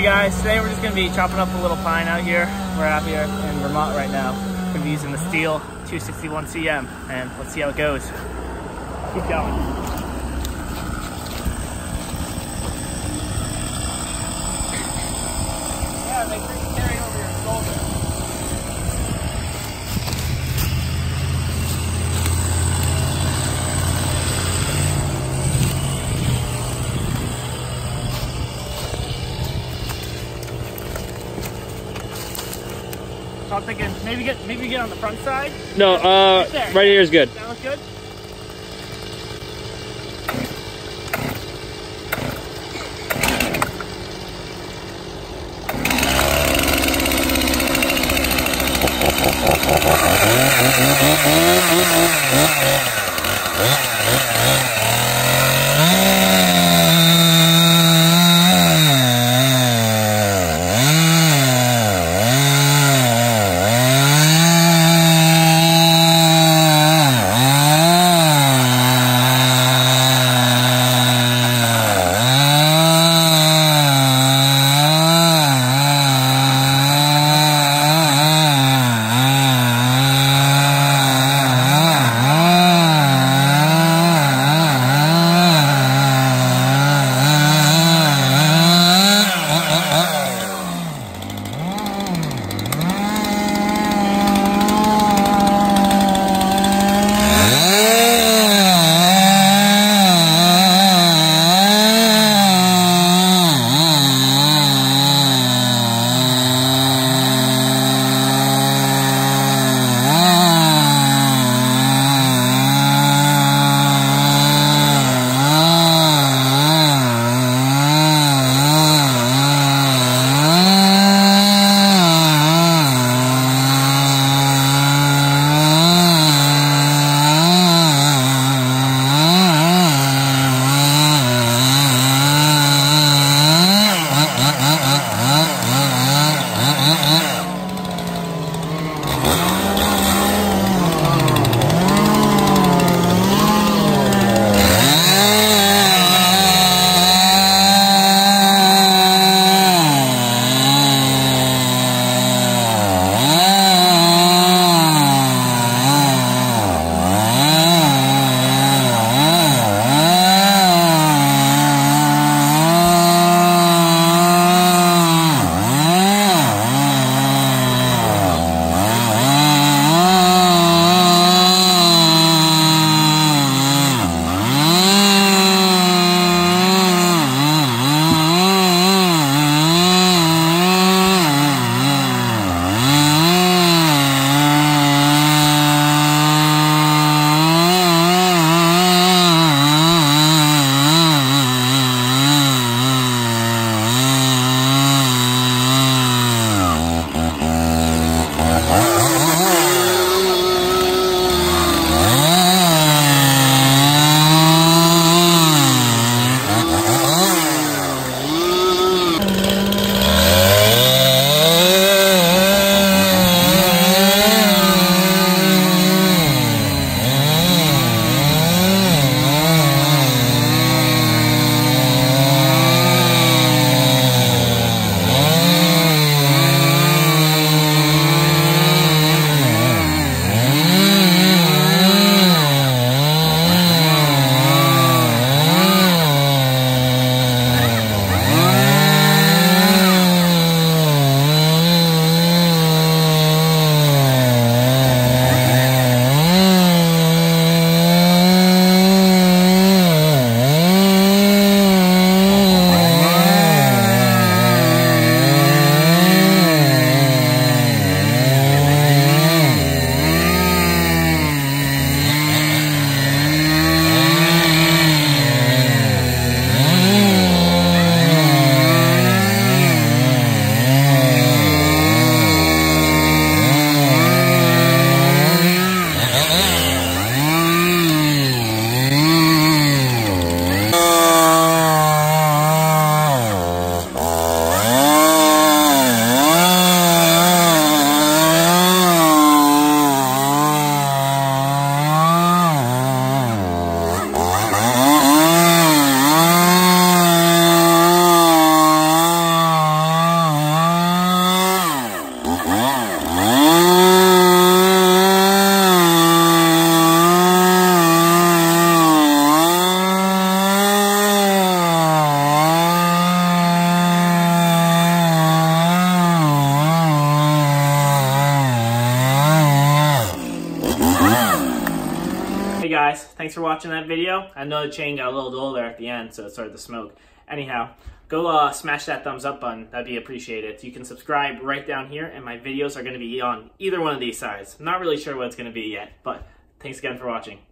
Hey guys, today we're just going to be chopping up a little pine out here. We're out here in Vermont right now. We're going to be using the Stihl 261 CM, and let's see how it goes. Keep going. Yeah, make sure you carry it over your shoulder. So I'm thinking maybe get on the front side. No, right here is good. That looks good. Hey guys, thanks for watching that video. I know the chain got a little dull there at the end, so it started to smoke. Anyhow, go smash that thumbs up button. That'd be appreciated. You can subscribe right down here, and my videos are going to be on either one of these sides. I'm not really sure what it's going to be yet, but thanks again for watching.